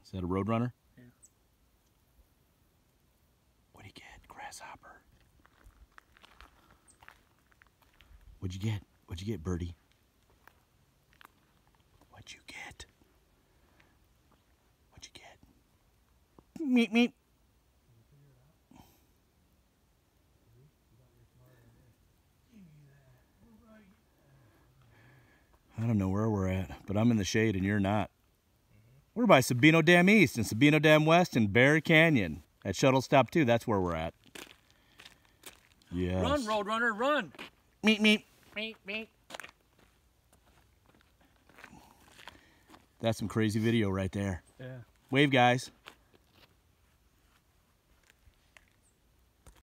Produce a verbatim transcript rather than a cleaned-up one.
Is that a Roadrunner? Yeah. What'd you get? Grasshopper. What'd you get? What'd you get, Birdie? What'd you get? What'd you get? Meep, meep. I don't know where we're at, but I'm in the shade and you're not. We're by Sabino Dam East and Sabino Dam West and Bear Canyon. At Shuttle Stop two, that's where we're at. Yes. Run, Roadrunner, run! Meep, meep. Meep, meep. That's some crazy video right there. Yeah. Wave, guys.